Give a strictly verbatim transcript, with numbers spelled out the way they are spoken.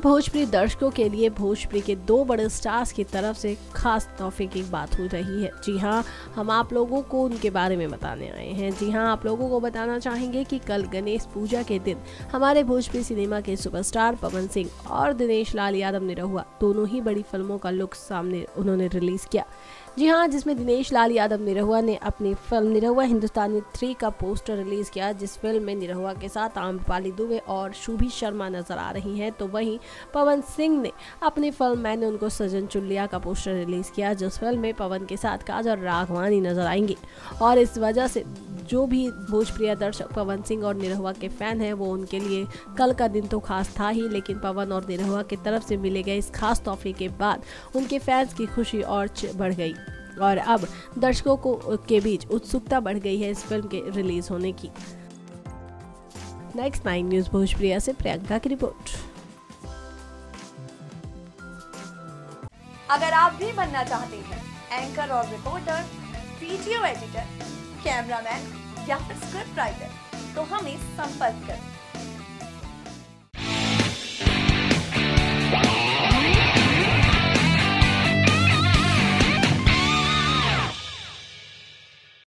भोजपुरी दर्शकों के लिए भोजपुरी के दो बड़े स्टार्स की तरफ से खास तोहफे की बात हो रही है। जी हाँ, हम आप लोगों को उनके बारे में बताने आए हैं। जी हाँ, आप लोगों को बताना चाहेंगे कि कल गणेश पूजा के दिन हमारे भोजपुरी सिनेमा के सुपरस्टार पवन सिंह और दिनेश लाल यादव निरहुआ दोनों ही बड़ी फिल्मों का लुक सामने उन्होंने रिलीज किया। जी हाँ, जिसमें दिनेश लाल यादव निरहुआ ने अपनी फिल्म निरहुआ हिंदुस्तानी थ्री का पोस्टर रिलीज किया, जिस फिल्म में निरहुआ के साथ आम्रपाली दुबे और शुभी शर्मा नजर आ रही हैं। तो वहीं पवन सिंह ने अपनी फिल्म मैंने उनको सजन चुन लिया का पोस्टर रिलीज किया, जिस फिल्म में पवन के साथ काजल राघवानी नजर आएंगी। और इस वजह से जो भी भोजप्रिय दर्शक पवन सिंह और निरहुआ के फैन हैं, वो उनके लिए कल का दिन तो खास था ही, लेकिन पवन और निरहुआ की तरफ से मिले गए इस खास तोहफे के बाद उनके फैंस की खुशी और बढ़ गई और अब दर्शकों को के बीच उत्सुकता बढ़ गई है इस फिल्म के रिलीज होने की। नेक्स्ट नाइन न्यूज भोजप्रिया से प्रियंका की रिपोर्ट। अगर आप भी बनना चाहते हैं एंकर और रिपोर्टर, वीडियो एडिटर, कैमरामैन या फिर स्क्रिप्ट राइटर, तो हमें संपर्क करें।